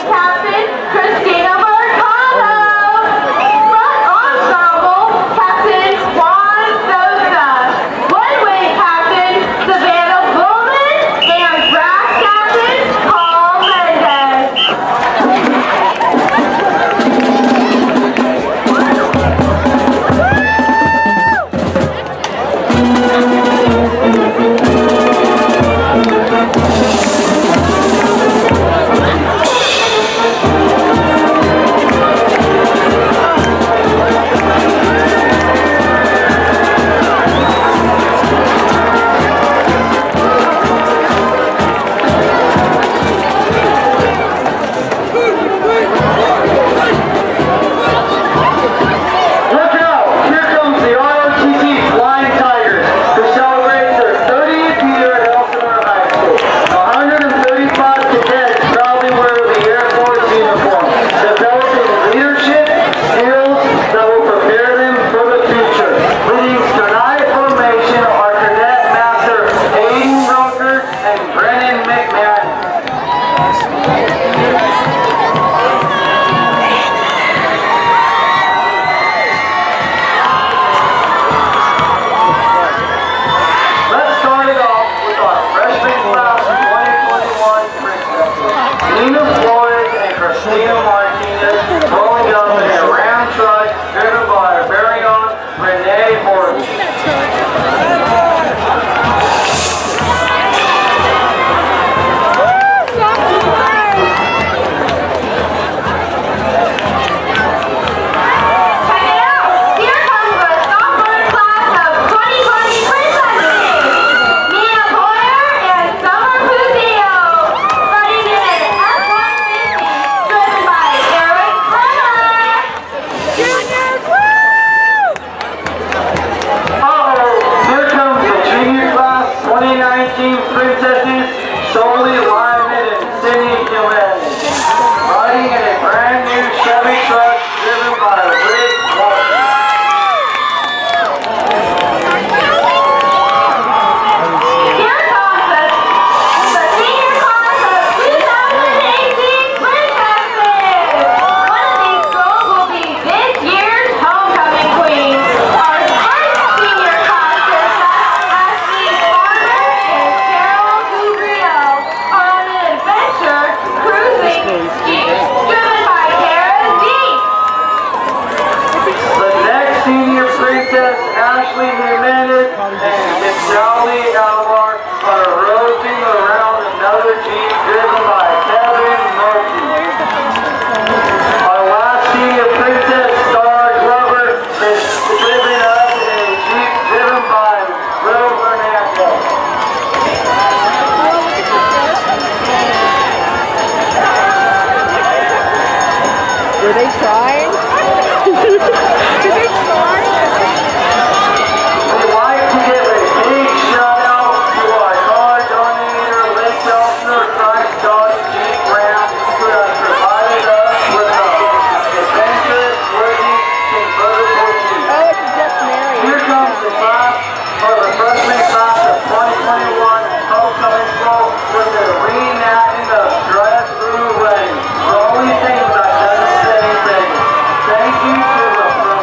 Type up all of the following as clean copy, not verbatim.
Were they trying? Did they try? We'd like to give a big shout out to our car donator, Lake Elsinore Christ Dodge Jeep Ram, who has provided us with an adventurous, worthy, convertible Jeep. Oh, it's just Mary. Here comes the class for the freshman class of 2021 homecoming flow with the reenacting of drive-through wedding. The only thing that doesn't say anything. Thank you to the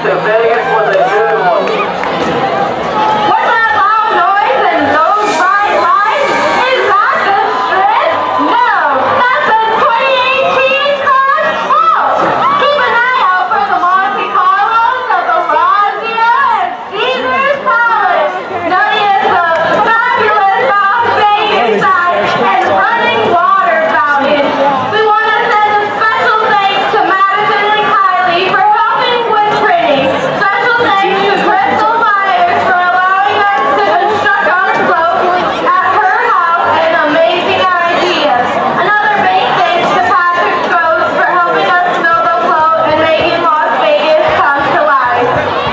to Vegas was a good one. What's that loud noise and those bright lights? Is that the Strip? No, that's the 2018 Cross Smoke. Keep an eye out for the Monte Carlos of the Bellagio and Caesar's Palace. Notice the fabulous Las Vegas side and running water fountain. We want to send a special thanks to Madison and Kylie for helping with printing. Special thanks to Crystal Myers for allowing us to construct our float at her house and amazing ideas. Another big thanks to Patrick Strode for helping us build the float and making Las Vegas come to life.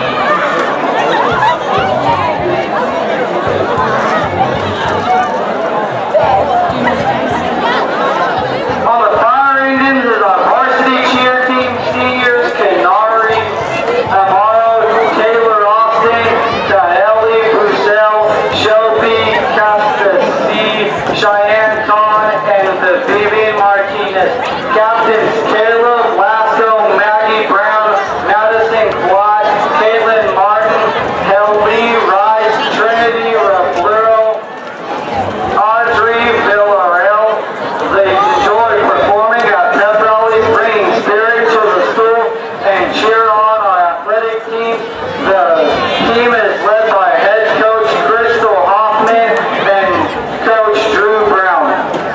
On the fire engines is our varsity cheer team seniors, Kenari, Amaro, Taylor Austin, Kaeli, Brussel, Shelby, Castasy, Cheyenne Khan, and the Vivian Martinez. Captains Caleb, Lasco, Maggie Brown, Madison Quad, Caitlin Martin, Helby, Rice, Trinity, Raflero, Audrey Villarreal. They enjoy performing at pep rallies, bringing spirit to the school, and cheer on our athletic team. The team is led by head coach Crystal Hoffman and coach Drew Brown.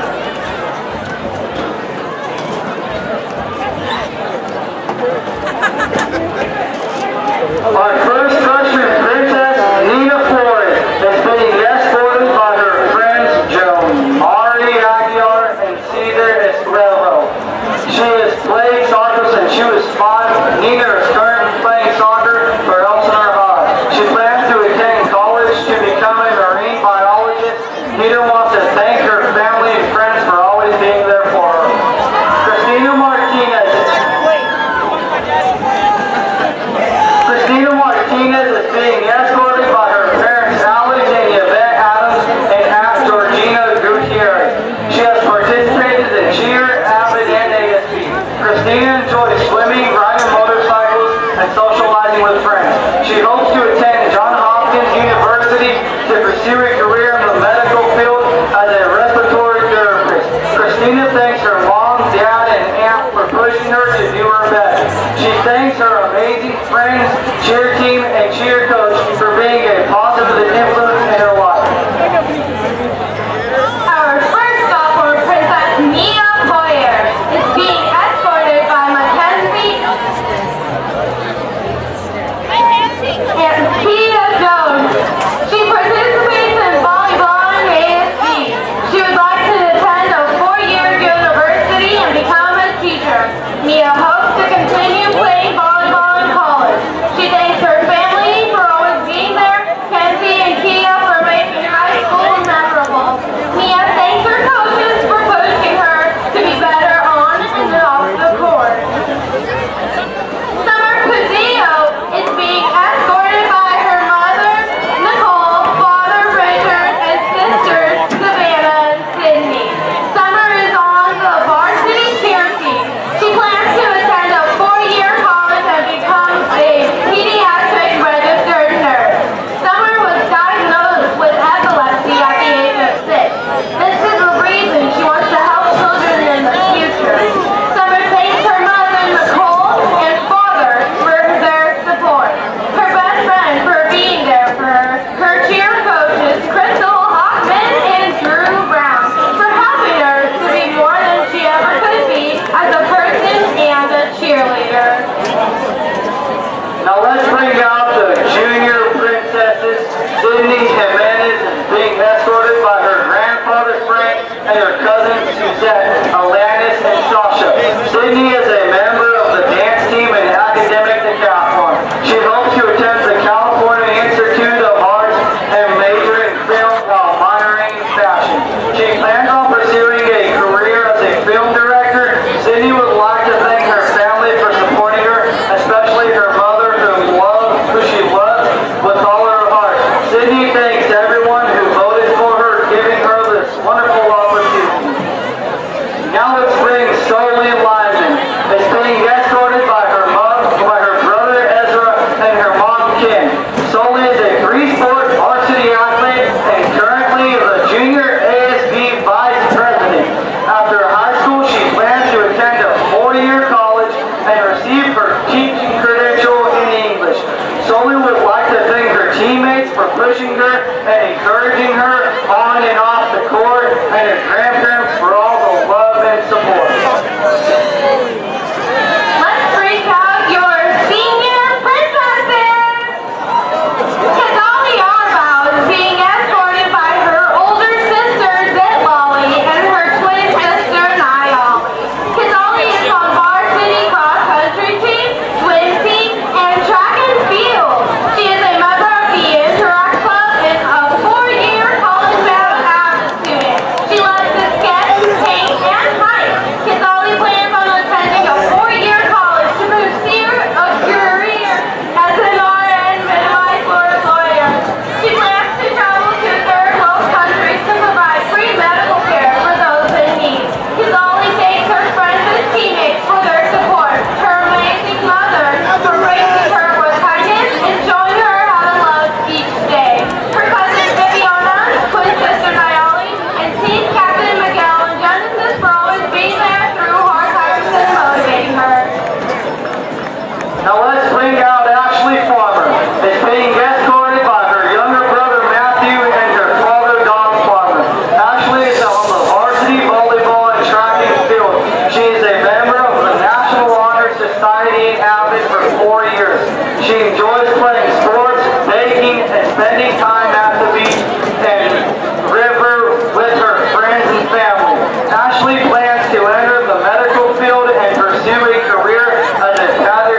Our first freshman princess, Nina Flores, is being escorted by her friends Joe Mari Aguiar and Cesar Escrevo. She has played soccer since she was 5. Nina is currently playing soccer for Elsinore High. She plans to attend college to become a marine biologist. Nina wants to thank her family and friends for always being there for her. Christina Martinez is being escorted by her parents Alex and Yvette Adams and Aunt Georgina Gutierrez. She has participated in cheer, AVID, and ASB. Christina enjoys swimming, riding motorcycles, and socializing with friends. She hopes to attend Johns Hopkins University to pursue a career in the medical field as a respiratory therapist. Christina thanks her mom, dad, and aunt for pushing her to do her best. She thanks her amazing friends, cheer team, and cheer coach for being a positive influence in her life. Our first sophomore princess, Mia Boyer, is being escorted by Mackenzie and Tia Jones. She participates in volleyball and ASB. She would like to attend a 4-year university and become a teacher. Mia hopes to continue playing volleyball in college. She thanks her family for always being there, Kenzie and Kia for making high school memorable. Mia thanks her coaches for pushing her to be better on and off the court. Summer Pazio is being escorted by her mother, Nicole, father, Richard, and sisters, Savannah and Sydney. Summer is on the varsity cheer team. She plans to attend a 4-year college and become a pediatric registered nurse. Summer was diagnosed with epilepsy at the age of 6. This is the reason she wants to help children in the future. Summer thanks her mother, Nicole, and father for their support. Her best friend for being there for her. Her cheer coaches, Crystal Hoffman and Drew Brown, for helping her to be more than she ever could be as a person and a cheerleader. Now let's bring out the junior princesses. Sydney Jimenez is being escorted by her grandfather Frank and her cousins Suzette, Alanis, and Sasha. Sydney is a member of the dance team and academic decathlon. She hopes to attend the California Institute of Arts and major in film while minoring in fashion. She plans on pursuing a career as a film director. Sydney would like to thank her family for supporting her, especially her mother who she loves with all her heart. Sydney thanks everyone who voted for her, giving her this wonderful opportunity. Now let's bring Solely Lyman. pushing her and encouraging her on and off the court, and her grandparents for all the love and support. Let's bring out your senior princesses! Kazali Arbaugh is being escorted by her older sister, Zitlali, and her twin sister, Nayali. Kazali is on varsity cross-country team, swim team, and track and field. She is a member of the Interact Club and a 4-year college-bound AVID student. She loves to sketch, paint, and hike. Kazali plans on attending a 4-year college to pursue a career as an RN midwife or a lawyer. She plans to travel to third world countries to provide free medical care for those in need. Kazali thanks her friends and teammates for their support, her amazing mother for raising her with kindness and showing her how to love each day. Her cousin Viviana, twin sister Nayali, and team captain Miguel and Genesis for always being there through hard times and motivating her. Now let's bring out Ashley Farmer. Is being escorted by her younger brother Matthew and her father Don Farmer. Ashley is on the varsity volleyball and track and field. She is a member of the National Honor Society in AVID for 4 years. She enjoys playing sports, baking, and spending time at the beach and river with her friends and family. Ashley plans to enter the medical field and pursue a career as a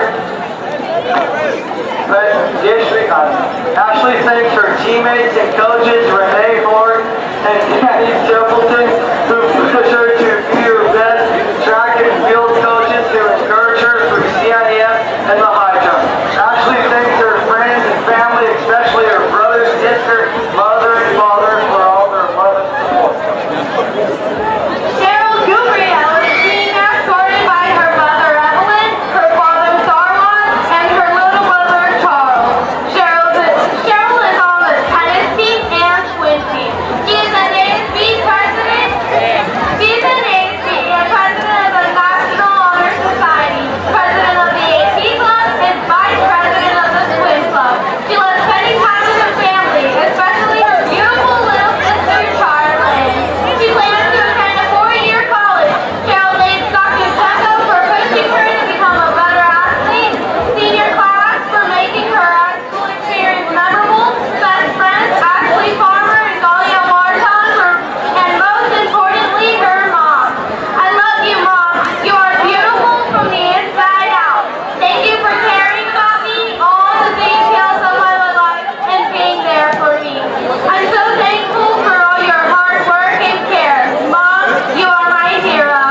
Ashley thanks her teammates and coaches Renee Ford and Patty Templeton, who push her to be her best, track and field coaches who encourage her through CIF and the high jump. Ashley thanks her friends and family, especially her brother, sister, mother, and father for all their love and support. Cheryl Gabriel is being escorted by her mother Evelyn, her father Sarwan, and her little brother Charles. Cheryl is on the tennis team and swim team. She is an ASB president. She's an ASB and president of the National Honor Society, president of the AP Club, and vice president of the swim club. She loves spending time with her family, especially her beautiful little sister Charlene. She plans to attend a 4-year college. Cheryl thanks Dr. Checo for pushing her to become a better athlete, senior class for making her high school experience memorable, best friends Ashley Farmer and Galia Martin, and most importantly, her mom. I love you, Mom. You are beautiful from the inside out. Thank you for caring about me, all the details of my life, and being there for me. I'm so thankful for all your hard work and care. Mom, you are my hero.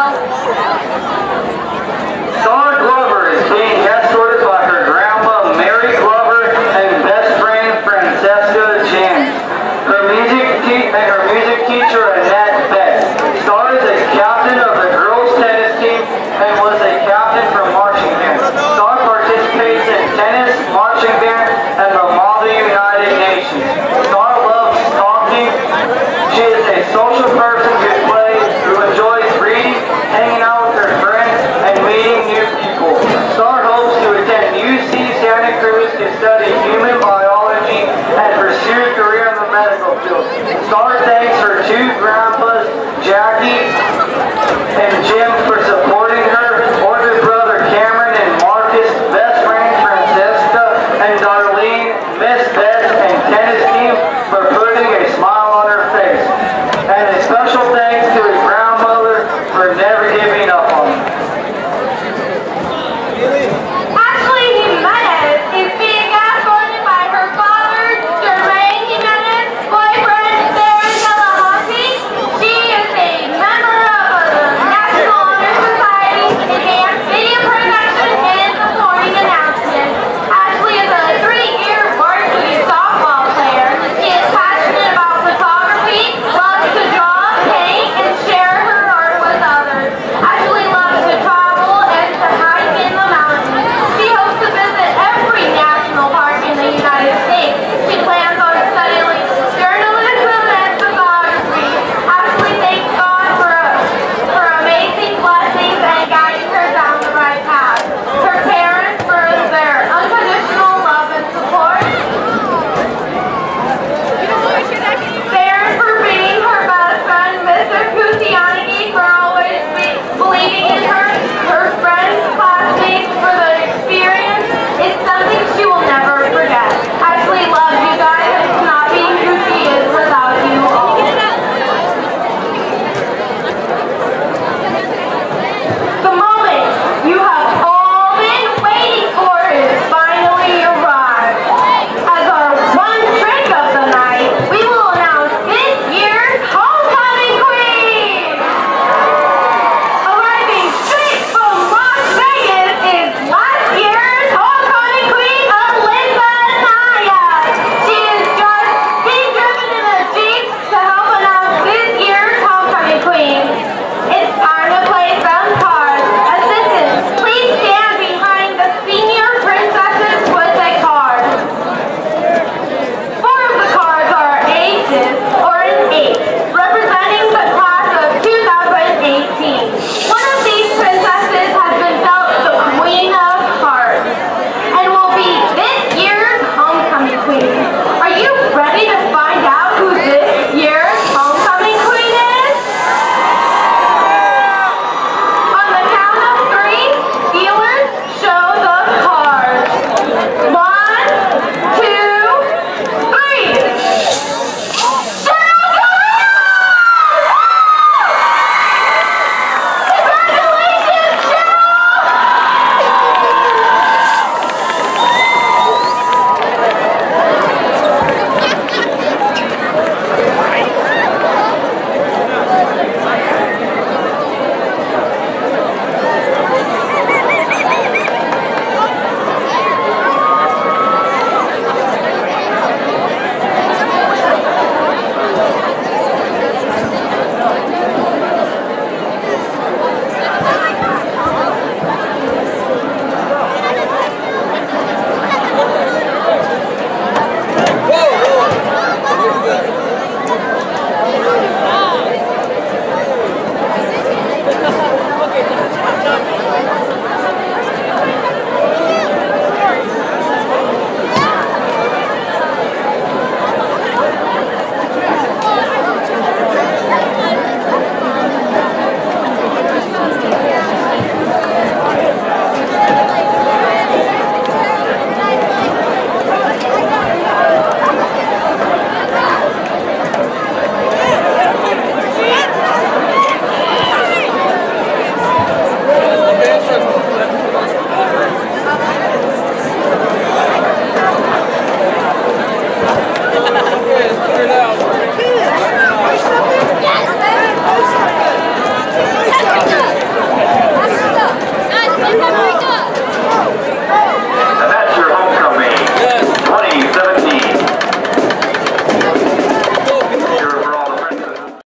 Star Glover is being escorted by her grandma Mary Glover and best friend Francesca James. Her music teacher Annette Beck. Star is a captain of the girls tennis team and was a captain for marching band. Star participates in tennis, marching band, and the Model United Nations. Star loves talking. She is a social person who enjoys reading, hanging out with her friends, and meeting new people. Star hopes to attend UC Santa Cruz to study human biology and pursue a career in the medical field. Star thanks her 2 grandpas, Jackie and Jim, for support